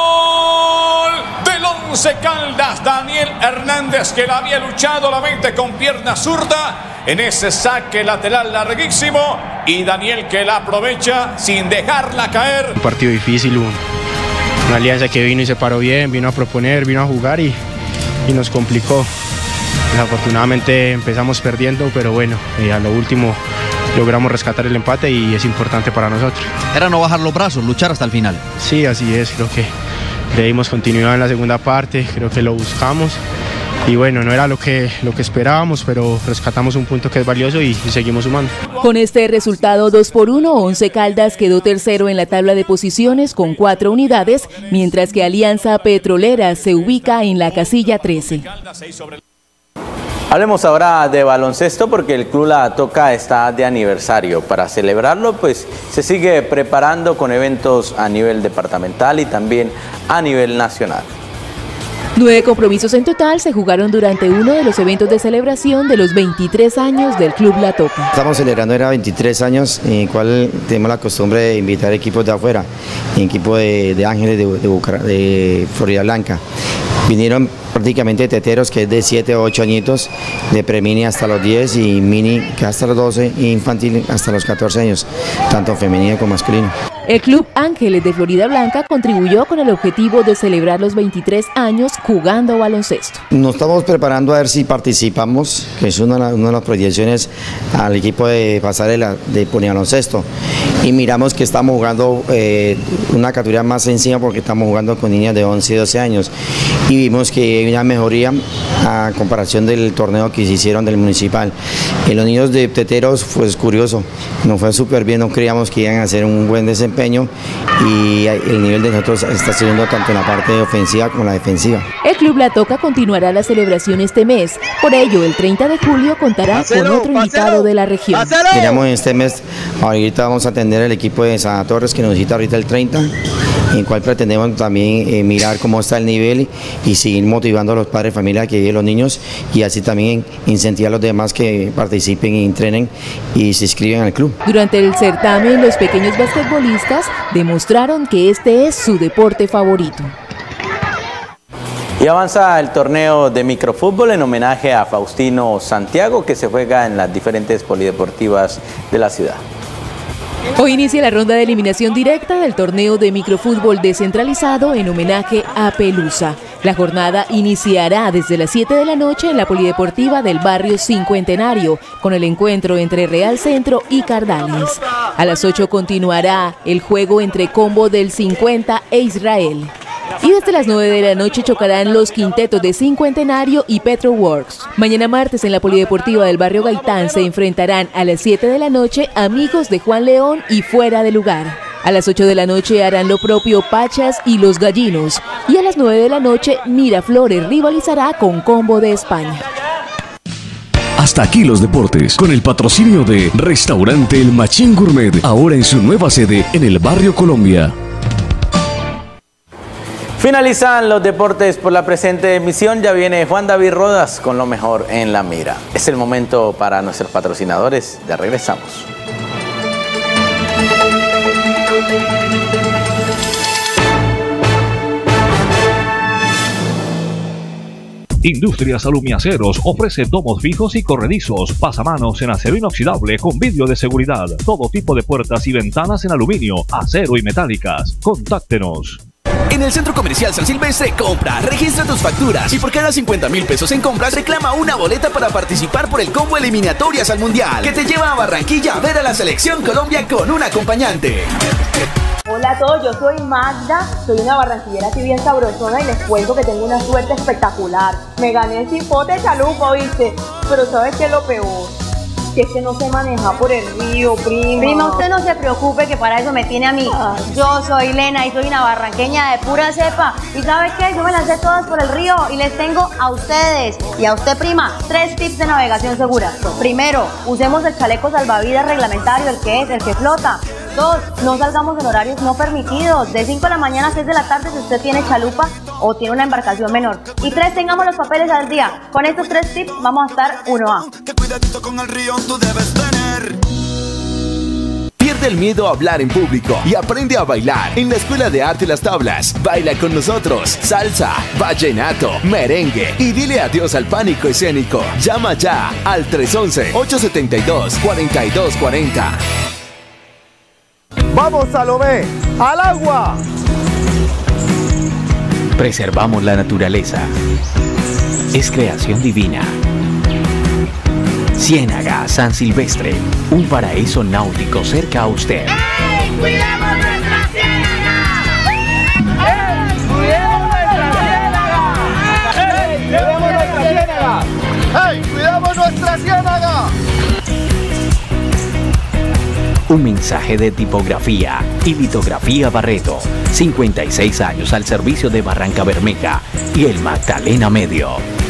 Once Caldas, Daniel Hernández, que la había luchado la mente con pierna zurda en ese saque lateral larguísimo, y Daniel que la aprovecha sin dejarla caer. Un partido difícil, un, una Alianza que vino y se paró bien, vino a proponer, vino a jugar y, y nos complicó. Desafortunadamente empezamos perdiendo, pero bueno, eh, a lo último logramos rescatar el empate y es importante para nosotros. Era no bajar los brazos, luchar hasta el final. Sí, así es, creo que le dimos continuidad en la segunda parte, creo que lo buscamos y bueno, no era lo que, lo que esperábamos, pero rescatamos un punto que es valioso y, y seguimos sumando. Con este resultado dos por uno, Once Caldas quedó tercero en la tabla de posiciones con cuatro unidades, mientras que Alianza Petrolera se ubica en la casilla trece. Hablemos ahora de baloncesto porque el Club La Toca está de aniversario. Para celebrarlo, pues se sigue preparando con eventos a nivel departamental y también a nivel nacional. Nueve compromisos en total se jugaron durante uno de los eventos de celebración de los veintitrés años del Club La Toca. Estamos celebrando era veintitrés años, en el cual tenemos la costumbre de invitar equipos de afuera, equipos de, de Ángeles de, de, Bucara, de Florida Blanca. Vinieron prácticamente teteros que es de siete o ocho añitos, de premini hasta los diez y mini que hasta los doce y infantil hasta los catorce años, tanto femenino como masculino. El Club Ángeles de Florida Blanca contribuyó con el objetivo de celebrar los veintitrés años jugando baloncesto. Nos estamos preparando a ver si participamos, que es una, una de las proyecciones al equipo de pasarela de polibaloncesto. Y miramos que estamos jugando eh, una categoría más sencilla porque estamos jugando con niñas de once y doce años. Y vimos que hay una mejoría a comparación del torneo que se hicieron del municipal. En los niños de teteros, pues curioso, nos fue súper bien, no creíamos que iban a hacer un buen desempeño y el nivel de nosotros está subiendo tanto en la parte ofensiva como en la defensiva. El Club La Toca continuará la celebración este mes, por ello el treinta de julio contará ¡Pacero, con otro invitado ¡Pacero! De la región. Miramos en este mes, ahorita vamos a atender al equipo de Santa Torres que nos visita ahorita el treinta, en el cual pretendemos también eh, mirar cómo está el nivel y seguir motivando a los padres de familia que viven los niños y así también incentivar a los demás que participen y entrenen y se inscriben al club. Durante el certamen, los pequeños basquetbolistas demostraron que este es su deporte favorito. Y avanza el torneo de microfútbol en homenaje a Faustino Santiago, que se juega en las diferentes polideportivas de la ciudad. Hoy inicia la ronda de eliminación directa del torneo de microfútbol descentralizado en homenaje a Pelusa. La jornada iniciará desde las siete de la noche en la polideportiva del barrio Cincuentenario, con el encuentro entre Real Centro y Cardales. A las ocho continuará el juego entre Combo del cincuenta e Israel. Y desde las nueve de la noche chocarán los quintetos de Cincuentenario y Petroworks. Mañana martes en la polideportiva del barrio Gaitán se enfrentarán a las siete de la noche amigos de Juan León y Fuera de Lugar. A las ocho de la noche harán lo propio Pachas y Los Gallinos. Y a las nueve de la noche Miraflores rivalizará con Combo de España. Hasta aquí los deportes, con el patrocinio de Restaurante El Machín Gourmet, ahora en su nueva sede en el barrio Colombia. Finalizan los deportes por la presente emisión. Ya viene Juan David Rodas con lo mejor en la mira. Es el momento para nuestros patrocinadores. Ya regresamos. Industrias Alumiaceros ofrece domos fijos y corredizos, pasamanos en acero inoxidable con vidrio de seguridad, todo tipo de puertas y ventanas en aluminio, acero y metálicas. Contáctenos. En el Centro Comercial San Silvestre, compra, registra tus facturas y por cada cincuenta mil pesos en compras reclama una boleta para participar por el combo eliminatorias al Mundial, que te lleva a Barranquilla a ver a la Selección Colombia con un acompañante. Hola a todos, yo soy Magda, soy una barranquillera aquí bien sabrosona y les cuento que tengo una suerte espectacular. Me gané el cipote chalupa, ¿viste? Pero ¿sabes qué es lo peor? Que es que no se maneja por el río, prima. Prima, usted no se preocupe que para eso me tiene a mí. Yo soy Lena y soy una barranqueña de pura cepa. ¿Y sabe qué? Yo me lancé todas por el río y les tengo a ustedes y a usted, prima, tres tips de navegación segura. Primero, usemos el chaleco salvavidas reglamentario, el que es, el que flota. Dos, no salgamos en horarios no permitidos, de cinco de la mañana a seis de la tarde si usted tiene chalupa o tiene una embarcación menor. Y tres, tengamos los papeles al día. Con estos tres tips vamos a estar uno A. ¿Qué cuidadito con el río tú debes tener? Pierde el miedo a hablar en público y aprende a bailar en la Escuela de Arte Las Tablas. Baila con nosotros salsa, vallenato, merengue y dile adiós al pánico escénico. Llama ya al tres once, ocho setenta y dos, cuarenta y dos cuarenta. ¡Vamos, Salomé! ¡Al agua! Preservamos la naturaleza. Es creación divina. Ciénaga San Silvestre, un paraíso náutico cerca a usted. ¡Ey! ¡Cuidemos nuestra ciénaga! ¡Ey! ¡Cuidemos nuestra ciénaga! ¡Ey! ¡Cuidemos nuestra ciénaga! ¡Ey! ¡Cuidemos nuestra ciénaga! Un mensaje de tipografía y litografía Barreto. cincuenta y seis años al servicio de Barranca Bermeja y el Magdalena Medio.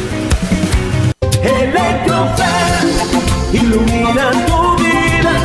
Electrofer, ilumina tu vida.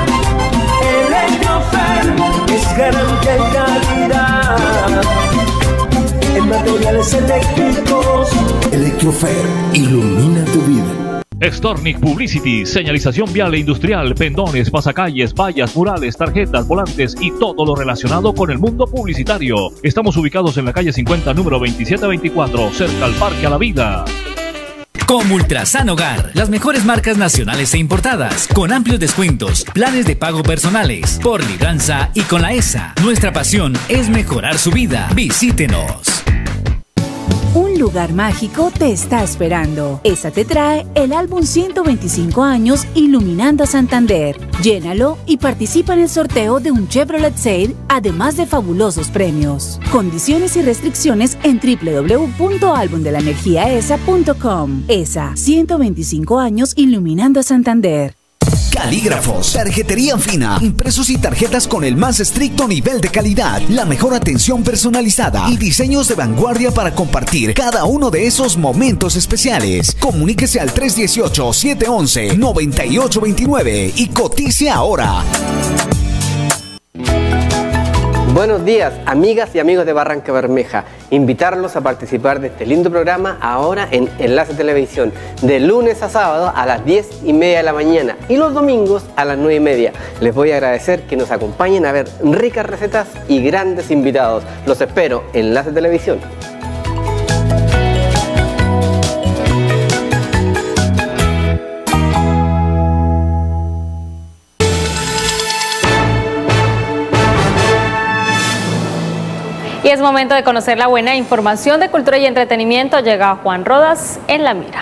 Electrofer es garantía y calidad en materiales eléctricos. Electrofer, ilumina tu vida. Stornic Publicity, señalización vial e industrial, pendones, pasacalles, vallas, murales, tarjetas, volantes y todo lo relacionado con el mundo publicitario. Estamos ubicados en la calle cincuenta, número veintisiete veinticuatro, cerca al Parque a la Vida. Como Ultrasan Hogar, las mejores marcas nacionales e importadas, con amplios descuentos, planes de pago personales, por libranza y con la E S A. Nuestra pasión es mejorar su vida. Visítenos. Un lugar mágico te está esperando. E S A te trae el álbum ciento veinticinco años Iluminando a Santander. Llénalo y participa en el sorteo de un Chevrolet Sail, además de fabulosos premios. Condiciones y restricciones en w w w punto álbum de la energía esa punto com. E S A, ciento veinticinco años Iluminando a Santander. Calígrafos, tarjetería fina, impresos y tarjetas con el más estricto nivel de calidad, la mejor atención personalizada y diseños de vanguardia para compartir cada uno de esos momentos especiales. Comuníquese al tres uno ocho, siete uno uno, nueve ocho dos nueve y cotice ahora. Buenos días, amigas y amigos de Barranca Bermeja. Invitarlos a participar de este lindo programa ahora en Enlace Televisión, de lunes a sábado a las diez y media de la mañana y los domingos a las nueve y media. Les voy a agradecer que nos acompañen a ver ricas recetas y grandes invitados. Los espero en Enlace Televisión. Y es momento de conocer la buena información de cultura y entretenimiento. Llega Juan Rodas en La Mira.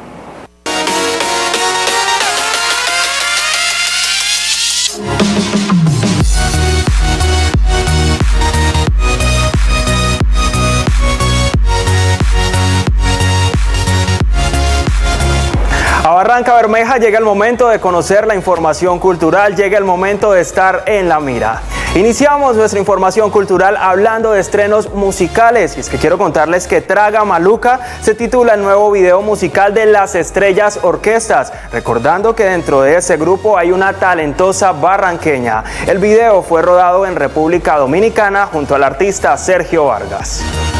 A Barranca Bermeja llega el momento de conocer la información cultural, llega el momento de estar en La Mira. Iniciamos nuestra información cultural hablando de estrenos musicales, y es que quiero contarles que Traga Maluca se titula el nuevo video musical de Las Estrellas Orquestas, recordando que dentro de ese grupo hay una talentosa barranqueña. El video fue rodado en República Dominicana junto al artista Sergio Vargas.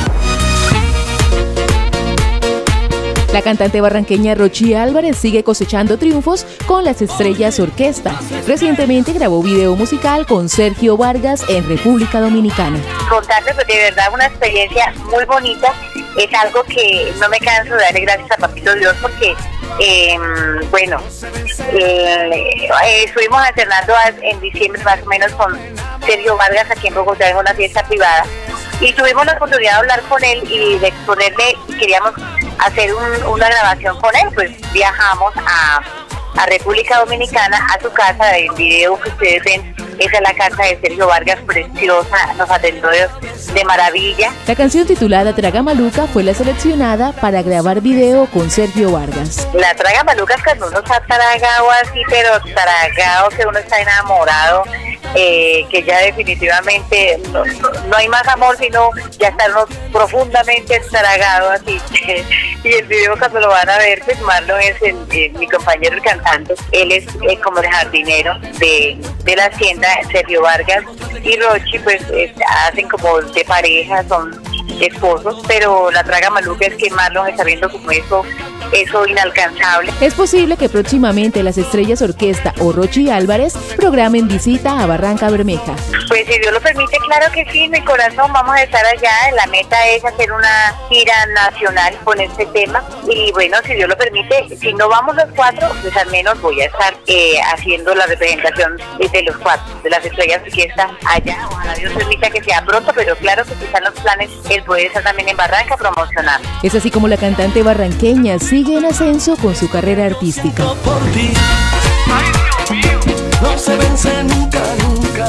La cantante barranqueña Rochi Álvarez sigue cosechando triunfos con Las Estrellas Orquesta. Recientemente grabó video musical con Sergio Vargas en República Dominicana. Contarles de verdad una experiencia muy bonita. Es algo que no me canso de darle gracias a Papito Dios porque, eh, bueno, eh, eh, estuvimos alternando en diciembre más o menos con Sergio Vargas aquí en Bogotá en una fiesta privada. Y tuvimos la oportunidad de hablar con él y de exponerle, queríamos hacer un, una grabación con él, pues viajamos a, a República Dominicana, a su casa. El video que ustedes ven, esa es la casa de Sergio Vargas, preciosa, nos atendió de, de maravilla. La canción titulada Traga Maluca fue la seleccionada para grabar video con Sergio Vargas. La Traga Maluca es cuando uno está tragado así, pero tragado, que uno está enamorado. Eh, que ya definitivamente no, no, no hay más amor, sino ya estar profundamente estragado así. Y el video, cuando lo van a ver, pues Marlon es el, el, mi compañero el cantante, él es eh, como el jardinero de, de la hacienda, Sergio Vargas y Rochi, pues eh, hacen como de pareja, son esposos, pero la Traga Maluca es que Marlon está viendo como eso eso inalcanzable. Es posible que próximamente Las Estrellas Orquesta o Rochi Álvarez programen visita a Barranca Bermeja. Pues si Dios lo permite, claro que sí, mi corazón, vamos a estar allá. La meta es hacer una gira nacional con este tema y bueno, si Dios lo permite, si no vamos los cuatro, pues al menos voy a estar eh, haciendo la representación de los cuatro, de Las Estrellas Orquesta allá. Ojalá Dios permita que sea pronto, pero claro que quizás los planes el poder estar también en Barranca promocionar. Es así como la cantante barranqueña sigue en ascenso con su carrera artística. Por ti. Ay, Dios mío. No se vence nunca, nunca.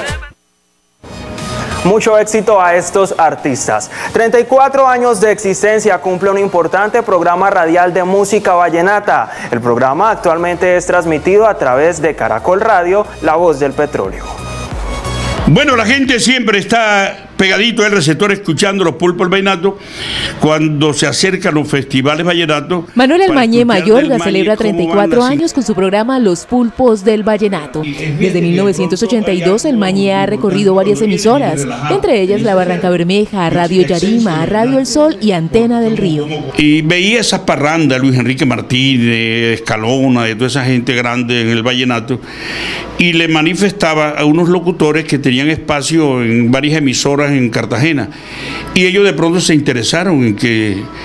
Mucho éxito a estos artistas. treinta y cuatro años de existencia cumple un importante programa radial de música vallenata. El programa actualmente es transmitido a través de Caracol Radio, La Voz del Petróleo. Bueno, la gente siempre está pegadito al receptor escuchando los pulpos vallenatos cuando se acercan los festivales vallenatos. Manuel Almañé Mayorga celebra treinta y cuatro años con su programa Los Pulpos del Vallenato. Desde mil novecientos ochenta y dos el Mañé ha recorrido varias emisoras, entre ellas la Barranca Bermeja, Radio Yarima, Radio El Sol y Antena del Río. Y veía esas parrandas, Luis Enrique Martínez, Escalona, de toda esa gente grande en el vallenato, y le manifestaba a unos locutores que tenían espacio en varias emisoras en Cartagena, y ellos de pronto se interesaron en que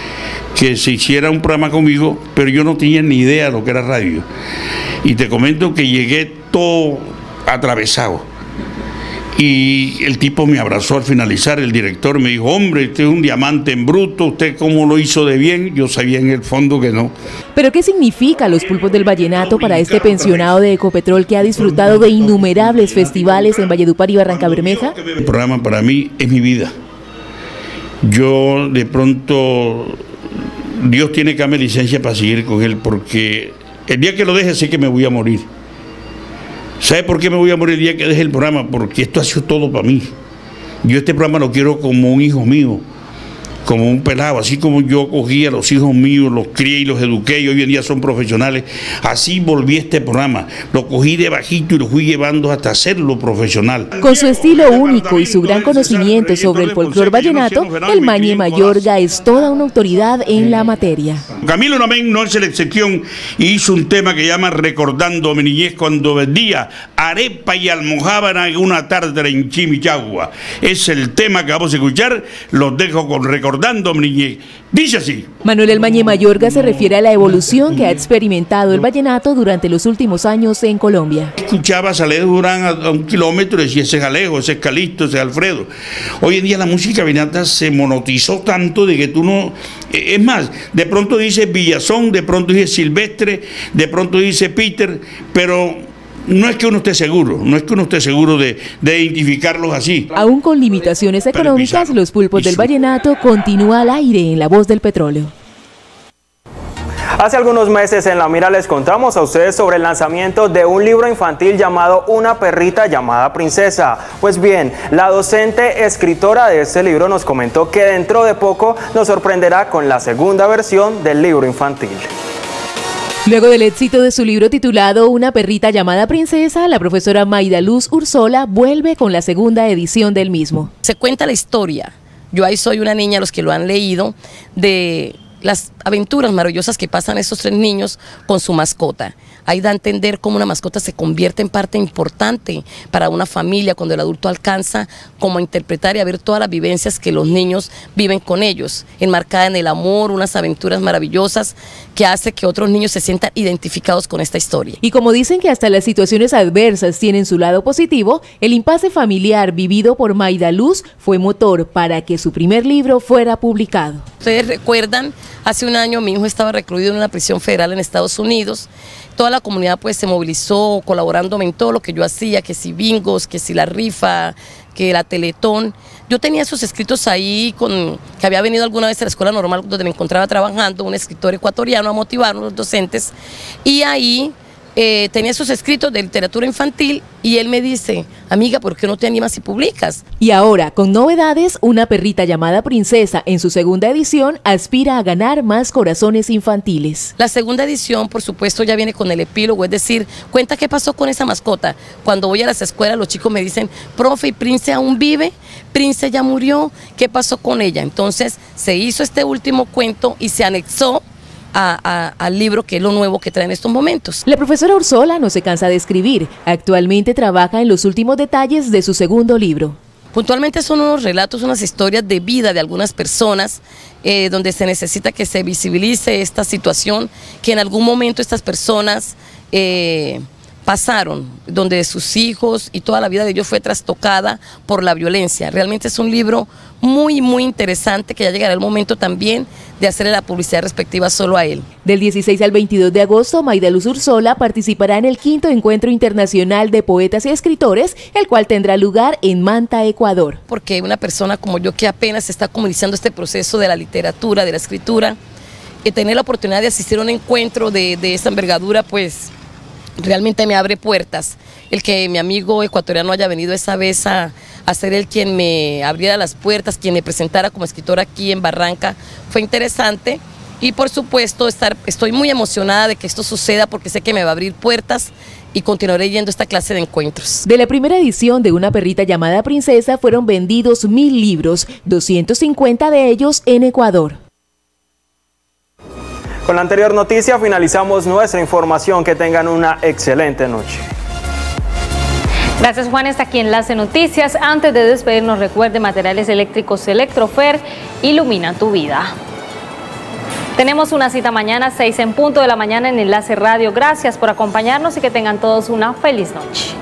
que se hiciera un programa conmigo, pero yo no tenía ni idea de lo que era radio. Y te comento que llegué todo atravesado. Y el tipo me abrazó al finalizar, el director me dijo, hombre, usted es un diamante en bruto, usted cómo lo hizo de bien. Yo sabía en el fondo que no. ¿Pero qué significa Los Pulpos del Vallenato para este pensionado de Ecopetrol que ha disfrutado de innumerables festivales en Valledupar y Barrancabermeja? El programa para mí es mi vida. Yo de pronto, Dios tiene que darme licencia para seguir con él, porque el día que lo deje sé que me voy a morir. ¿Sabe por qué me voy a morir el día que deje el programa? Porque esto ha sido todo para mí. Yo este programa lo quiero como un hijo mío, como un pelado, así como yo cogí a los hijos míos, los crié y los eduqué y hoy en día son profesionales, así volví a este programa, lo cogí de bajito y lo fui llevando hasta hacerlo profesional. Con su estilo único y su gran conocimiento sobre el folclor vallenato, el Mañe Mayorga es toda una autoridad en la materia. Camilo Namén no es la excepción y hizo un tema que llama Recordando mi niñez cuando vendía arepa y almojábana en una tarde en Chimichagua. Es el tema que vamos a escuchar, los dejo con Recordando mi niñez. Dice así. Manuel El Mañe Mayorga se refiere a la evolución que ha experimentado el vallenato durante los últimos años en Colombia. Escuchabas a Alejo Durán a, a un kilómetro y decía, ese es Alejo, ese es Calixto, ese es Alfredo. Hoy en día la música vallenata se monotizó tanto de que tú no... Es más, de pronto dice Villazón, de pronto dice Silvestre, de pronto dice Peter, pero... no es que uno esté seguro, no es que uno esté seguro de, de identificarlos así. Aún con limitaciones económicas, Los Pulpos del Vallenato continúa al aire en La Voz del Petróleo. Hace algunos meses en La Mira les contamos a ustedes sobre el lanzamiento de un libro infantil llamado Una perrita llamada Princesa. Pues bien, la docente escritora de este libro nos comentó que dentro de poco nos sorprenderá con la segunda versión del libro infantil. Luego del éxito de su libro titulado Una perrita llamada Princesa, la profesora Maida Luz Ursola vuelve con la segunda edición del mismo. Se cuenta la historia, yo ahí soy una niña, los que lo han leído, de las aventuras maravillosas que pasan estos tres niños con su mascota. Ahí da a entender cómo una mascota se convierte en parte importante para una familia cuando el adulto alcanza como a interpretar y a ver todas las vivencias que los niños viven con ellos, enmarcada en el amor, unas aventuras maravillosas que hace que otros niños se sientan identificados con esta historia. Y como dicen que hasta las situaciones adversas tienen su lado positivo, el impasse familiar vivido por Maida Luz fue motor para que su primer libro fuera publicado. Ustedes recuerdan, hace un año mi hijo estaba recluido en una prisión federal en Estados Unidos. Toda la comunidad pues se movilizó colaborándome en todo lo que yo hacía, que si bingos, que si la rifa, que la Teletón. Yo tenía esos escritos ahí, con que había venido alguna vez a la escuela normal donde me encontraba trabajando, un escritor ecuatoriano a motivarnos los docentes, y ahí eh, tenía esos escritos de literatura infantil y él me dice, amiga, ¿por qué no te animas y publicas? Y ahora, con novedades, Una perrita llamada Princesa, en su segunda edición, aspira a ganar más corazones infantiles. La segunda edición, por supuesto, ya viene con el epílogo, es decir, cuenta qué pasó con esa mascota. Cuando voy a las escuelas, los chicos me dicen, profe, ¿y Prince aún vive? ¿Prince ya murió? ¿Qué pasó con ella? Entonces, se hizo este último cuento y se anexó A, a, al libro, que es lo nuevo que trae en estos momentos. La profesora Ursola no se cansa de escribir. Actualmente trabaja en los últimos detalles de su segundo libro. Puntualmente son unos relatos, unas historias de vida de algunas personas, eh, donde se necesita que se visibilice esta situación, que en algún momento estas personas eh, pasaron, donde sus hijos y toda la vida de ellos fue trastocada por la violencia. Realmente es un libro muy, muy interesante, que ya llegará el momento también de hacerle la publicidad respectiva solo a él. Del dieciséis al veintidós de agosto, Maida Luz Ursola participará en el quinto Encuentro Internacional de Poetas y Escritores, el cual tendrá lugar en Manta, Ecuador. Porque una persona como yo, que apenas está como iniciando este proceso de la literatura, de la escritura, y tener la oportunidad de asistir a un encuentro de, de esta envergadura, pues realmente me abre puertas. El que mi amigo ecuatoriano haya venido esa vez a, a ser el quien me abriera las puertas, quien me presentara como escritora aquí en Barranca, fue interesante. Y por supuesto estar, estoy muy emocionada de que esto suceda, porque sé que me va a abrir puertas y continuaré yendo a esta clase de encuentros. De la primera edición de Una perrita llamada Princesa fueron vendidos mil libros, doscientos cincuenta de ellos en Ecuador. Con la anterior noticia finalizamos nuestra información. Que tengan una excelente noche. Gracias, Juan. Está aquí Enlace Noticias. Antes de despedirnos, recuerde, materiales eléctricos Electrofer, ilumina tu vida. Tenemos una cita mañana, seis en punto de la mañana en Enlace Radio. Gracias por acompañarnos y que tengan todos una feliz noche.